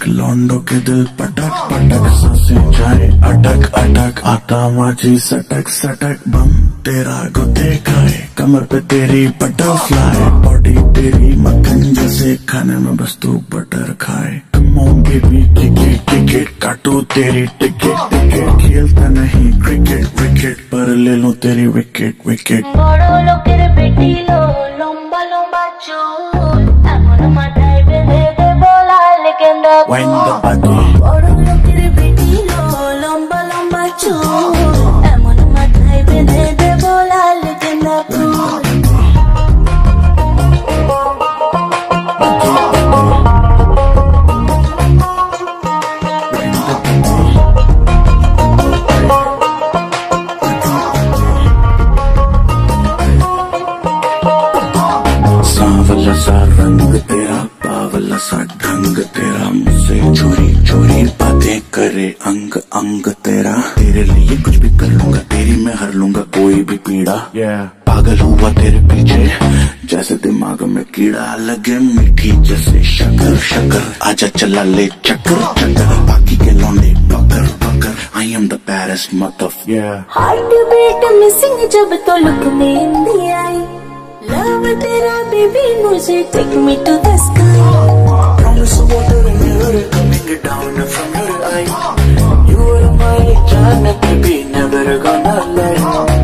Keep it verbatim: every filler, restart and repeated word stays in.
पटक लौंडो के दिल पटक पटक सांसें जाए अटक अटक आता माझी सटक सटक बम तेरा गुते खाए कमर पे तेरी बटरफ्लाई बॉडी तेरी मक्खन जैसे खाने में बस तू बटर खाए come on baby ticket ticket काटू तेरी टिकट टिकट खेलता नहीं क्रिकेट विकेट पर ले लूं तेरी विकेट विकेट बड़ो लोकेर बेटी लो लंबा लंबा चूल एमन माথায় বেঁধে দেব লাল গেন্দা Wind the body বড় লোকের বেটি লো লম্বা লম্বা চুল এমন মাথায় বেঁধে দেব লাল গেন্দা ফুল सांवला सा रंग तेरा बावला सा ढंग तेरा मुझसे चोरी चोरी बातें करे अंग अंग तेरा तेरे लिए कुछ भी कर लूंगा तेरी मैं हर लूंगा कोई भी पीड़ा yeah. पागल हुआ तेरे पीछे जैसे दिमाग में कीड़ा लगे मीठी जैसे शक्कर शक्कर आजा चला ले चक्कर चक्कर बाकी के लौंडे पकड़ पकड़ I am the baddest mother yeah. Heart beat missing जब तो लुक में इंदी आई लव तेरा बेबी मुझे take me to the sky promise water and mirror coming down from your eye you are my Jannat baby never gonna lie